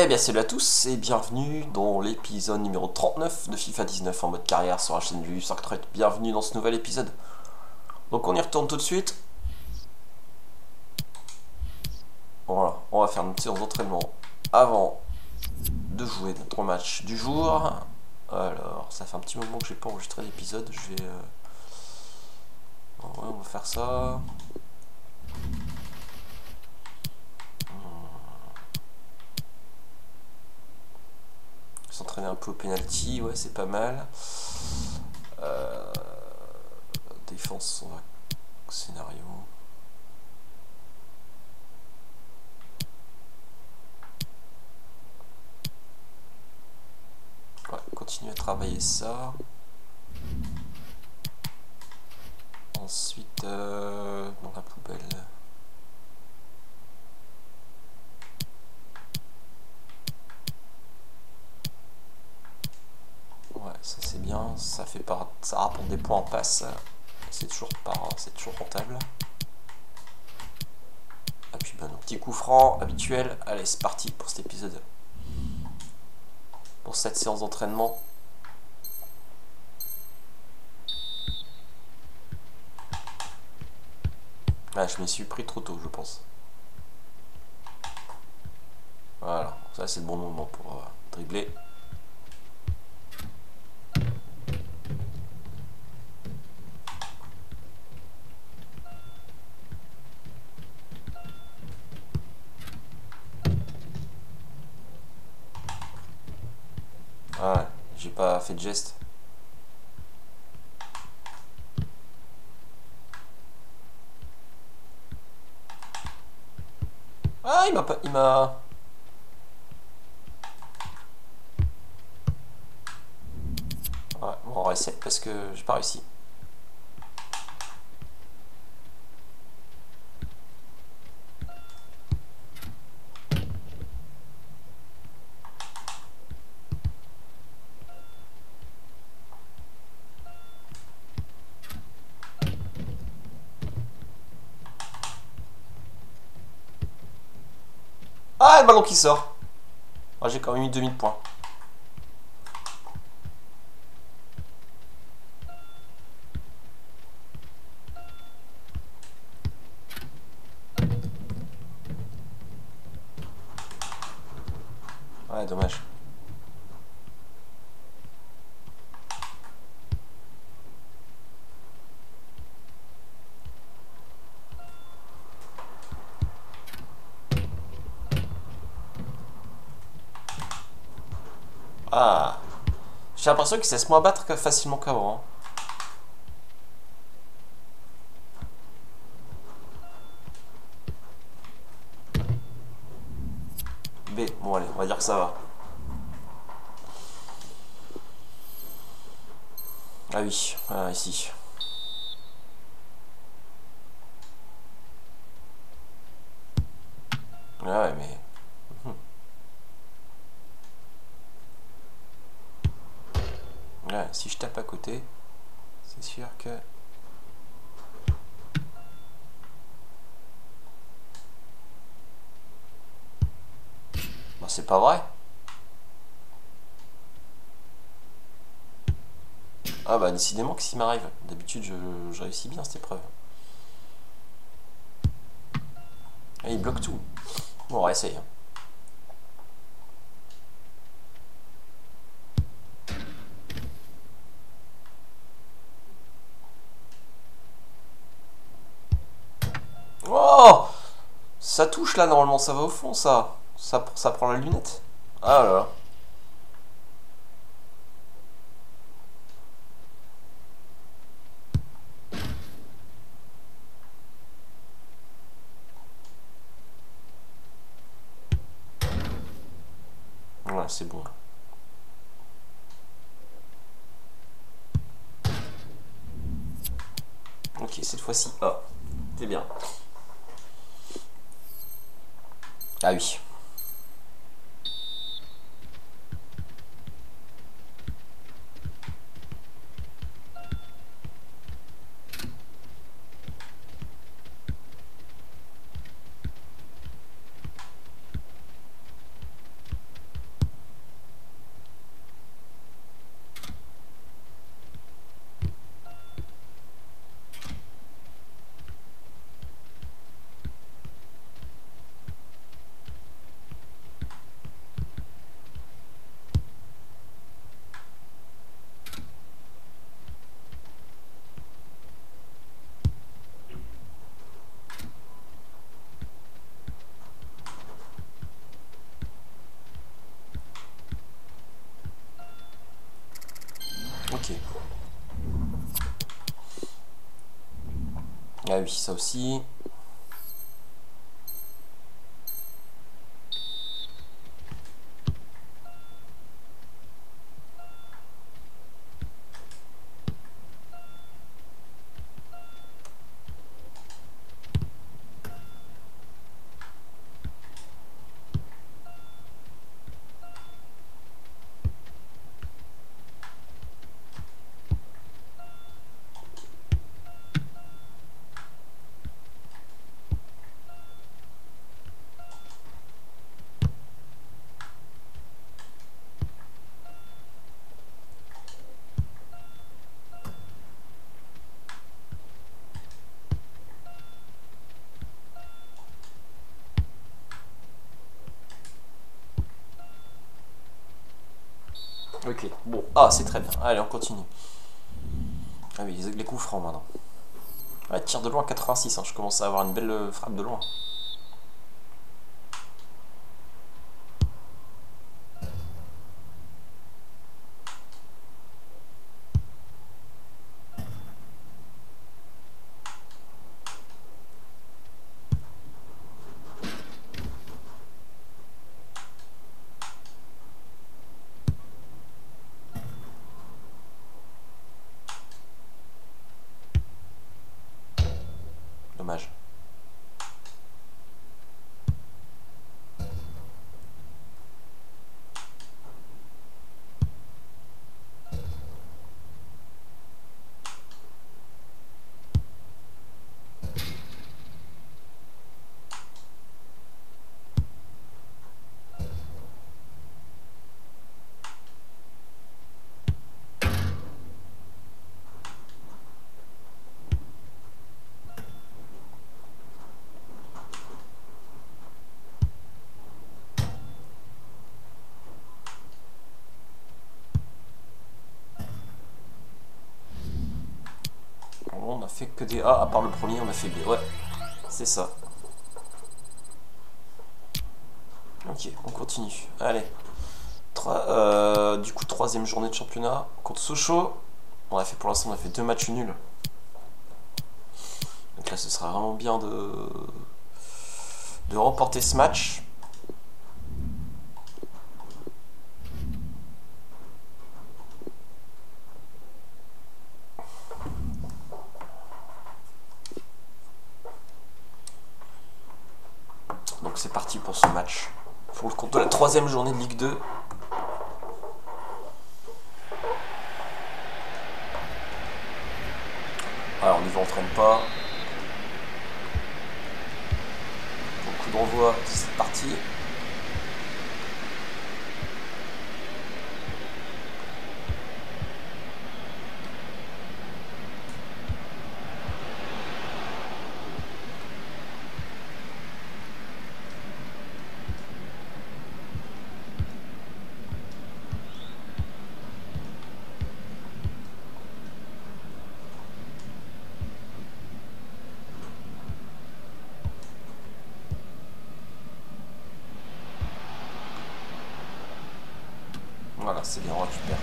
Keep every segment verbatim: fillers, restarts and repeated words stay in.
Eh bien salut à tous et bienvenue dans l'épisode numéro trente-neuf de FIFA dix-neuf en mode carrière sur la chaîne du Sarktrek. Bienvenue dans ce nouvel épisode. Donc on y retourne tout de suite. Voilà, on va faire une séance d'entraînement avant de jouer notre match du jour. Alors, ça fait un petit moment que j'ai pas enregistré l'épisode, je vais... Euh... Ouais, on va faire ça. S'entraîner un peu au penalty, ouais c'est pas mal. Euh... Défense, on va... Scénario... Ouais, continuer à travailler ça. Ensuite, euh, dans la poubelle. Ouais, ça c'est bien. Ça fait par, ça rapporte des points en passe. C'est toujours par, c'est toujours rentable. Et puis ben, nos petits coups francs habituels. Allez, c'est parti pour cet épisode. Pour cette séance d'entraînement. Ah, je m'y suis pris trop tôt, je pense. Voilà, ça c'est le bon moment pour euh, dribbler. Ah ouais, j'ai pas fait de geste. Ah, il m'a pas... Il m'a... Ouais, bon, on reset parce que j'ai pas réussi. Ah, le ballon qui sort. Ah, j'ai quand même eu deux mille points. Ouais, dommage. Ah, j'ai l'impression qu'il se laisse moins battre que facilement qu'avant. Hein. B, bon allez, on va dire que ça va. Ah oui, ah, ici. Ah ouais, mais... Ouais, si je tape à côté, c'est sûr que... Bah, c'est pas vrai. Ah bah décidément que s'il m'arrive. D'habitude je, je réussis bien cette épreuve. Et il bloque tout. Bon, on va essayer. Oh, ça touche là normalement, ça va au fond ça. Ça, ça prend la lunette. Ah là là. Ouais, c'est bon. Ok, cette fois-ci. Ah, c'est bien. Ah oui. Ah oui, ça aussi. Ok, bon. Ah, c'est très bien. Allez, on continue. Ah oui, les coups francs maintenant. Ouais, tir de loin quatre-vingt-six, hein. Je commence à avoir une belle euh, frappe de loin. Dommage. On a fait que des A, à part le premier, on a fait B. Ouais, c'est ça. Ok, on continue. Allez. Trois, euh, du coup, troisième journée de championnat contre Sochaux. On a fait pour l'instant, on a fait deux matchs nuls. Donc là, ce sera vraiment bien de, de remporter ce match. Donc c'est parti pour ce match. Pour le compte de la troisième journée de Ligue deux. Alors on n'y va, on traîne pas. Donc coup d'envoi, c'est parti. Voilà, c'est bien, on récupère.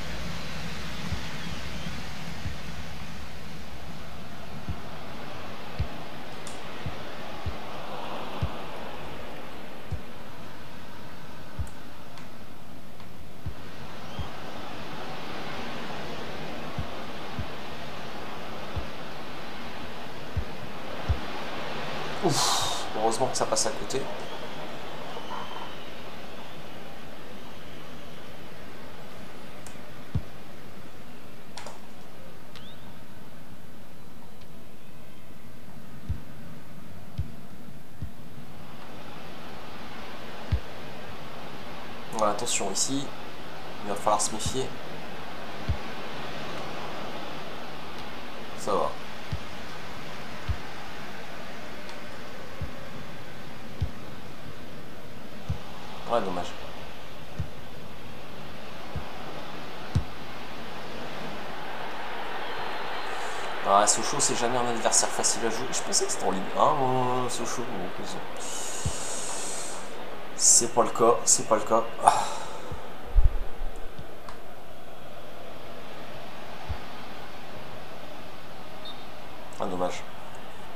Ouf, heureusement que ça passe à côté. Voilà, attention ici, il va falloir se méfier. Ça va. Ouais, dommage. Ah, Sochaux, c'est jamais un adversaire facile à jouer. Je pensais que c'était en Ligue un, moi, Sochaux. C'est pas le cas, c'est pas le cas. Ah. Ah, dommage.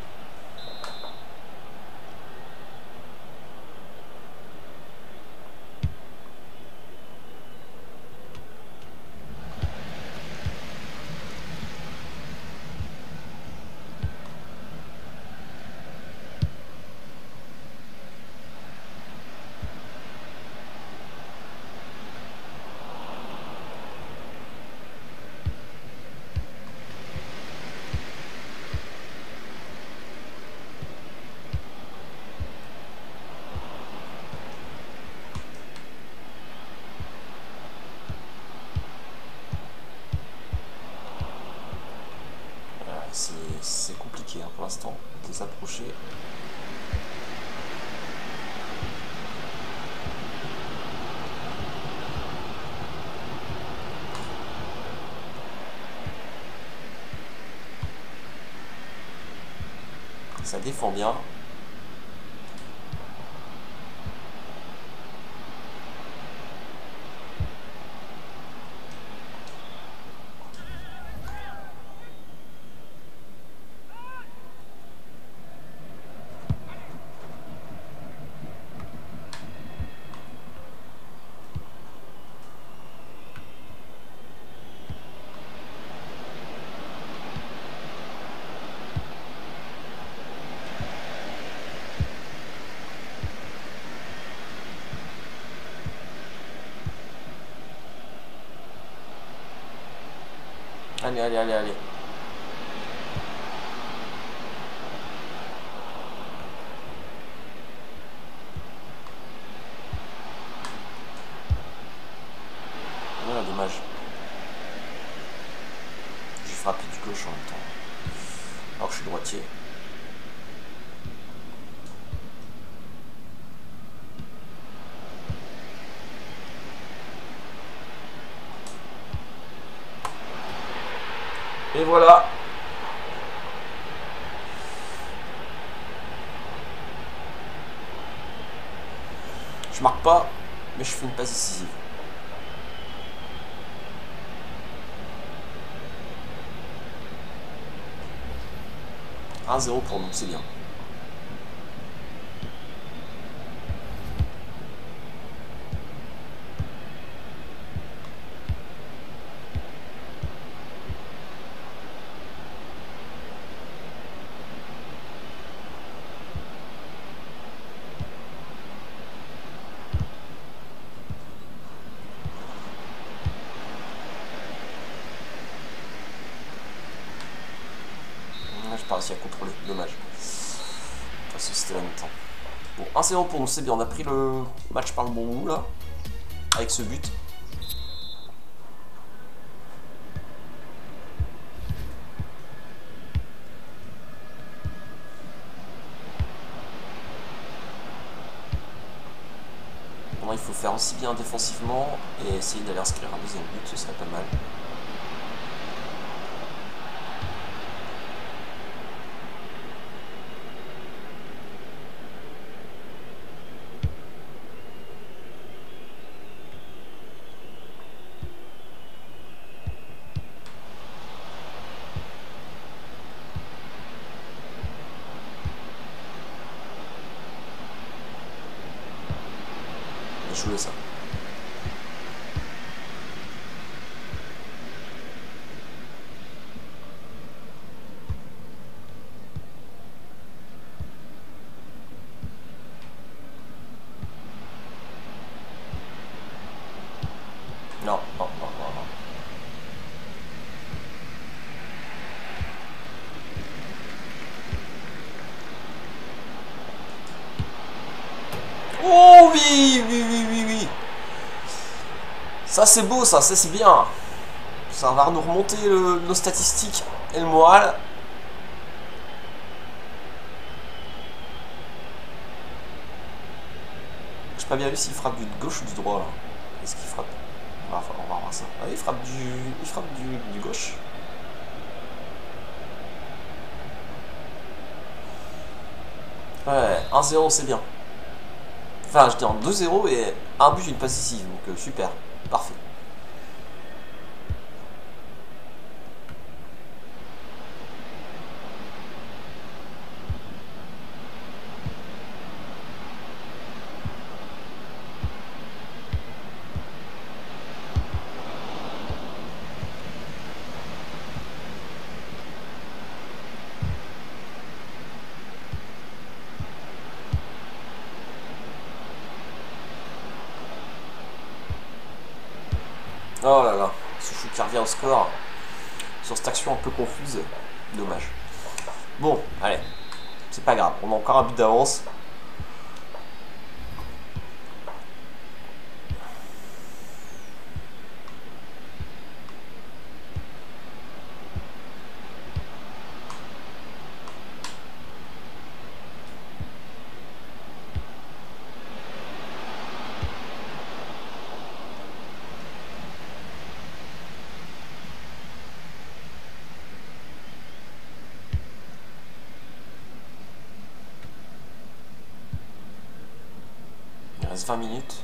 compliqué hein, pour l'instant de les approcher. Ça défend bien. Allez, allez, allez, allez. Voilà, dommage. J'ai frappé du gauche en même temps. Alors que je suis droitier. Et voilà. Je marque pas, mais je fais une passe décisive. un zéro pour nous, c'est bien. J'ai pas réussi à contrôler, dommage. Parce que c'était la mi-temps. Bon, un zéro pour nous, c'est bien. On a pris le match par le bon bout là, avec ce but. Maintenant, il faut faire aussi bien défensivement et essayer d'aller inscrire un deuxième but, ce serait pas mal. Jouer ça. Non, non, non, non, non. Oh oui, oui, oui, oui, oui. Ça c'est beau, ça, ça c'est bien. Ça va nous remonter le, nos statistiques et le moral. Je sais pas bien vu s'il frappe du gauche ou du droit là. Est-ce qu'il frappe? on va, on va voir ça. Ah, il frappe du, il frappe du, du gauche. Ouais, un zéro c'est bien. Enfin, j'étais en deux zéro et un but, une passe décisive, donc euh, super, parfait. Oh là là, Souchou qui revient au score sur cette action un peu confuse. Dommage. Bon, allez, c'est pas grave, on a encore un but d'avance. reste vingt minutes.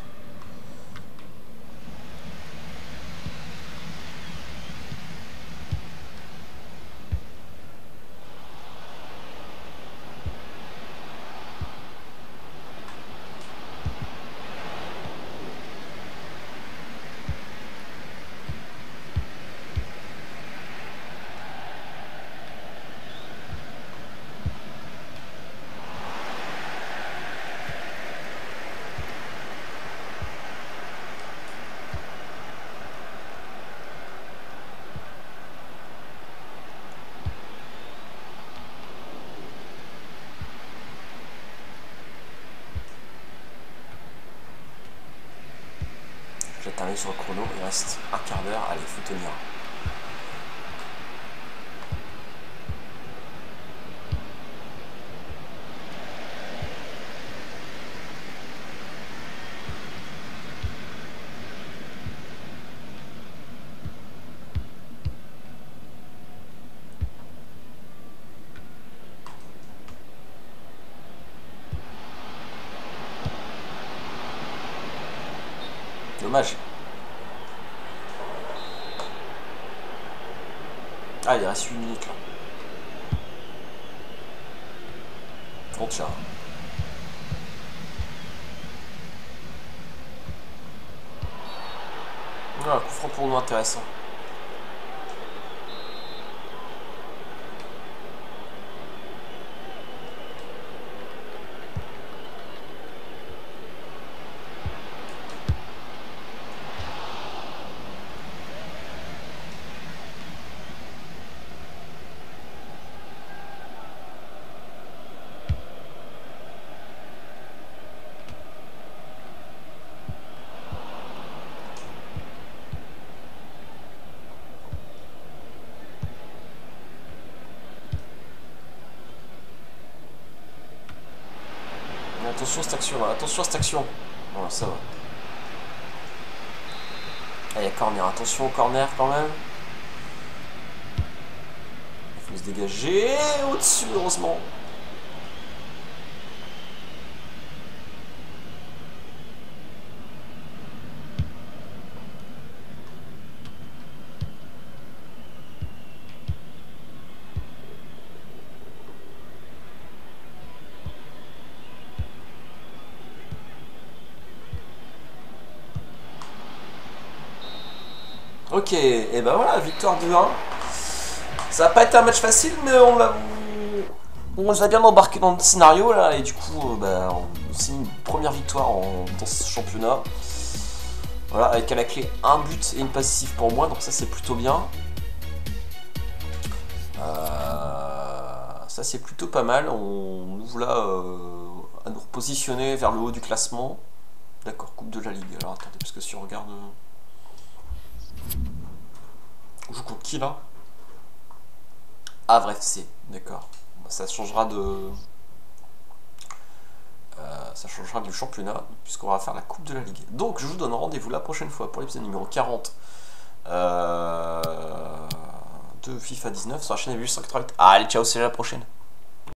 Jette un œil sur le chrono, il reste un quart d'heure, allez, faut tenir. Dommage. Ah, il reste huit minutes là. On tient. Ah, coup franc pour nous intéressant. Attention à cette action là, attention à cette action. Voilà, ça va. Ah, il y a corner, attention au corner quand même. Il faut se dégager au-dessus, heureusement. Ok, et ben voilà, victoire deux un. Ça va pas été un match facile, mais on va on nous a bien embarqué dans le scénario là, et du coup, euh, bah, c'est une première victoire en, dans ce championnat. Voilà, avec à la clé un but et une passe décisive pour moi, donc ça c'est plutôt bien. Euh, ça c'est plutôt pas mal. On ouvre là euh, à nous repositionner vers le haut du classement. D'accord, Coupe de la Ligue. Alors attendez, parce que si on regarde. On joue contre qui là? Havre F C, d'accord. Ça changera de. Euh, ça changera du championnat, puisqu'on va faire la Coupe de la Ligue. Donc je vous donne rendez-vous la prochaine fois pour l'épisode numéro quarante euh, de FIFA dix-neuf sur la chaîne Evolution quatre-vingt-huit. Allez, ciao, c'est la prochaine.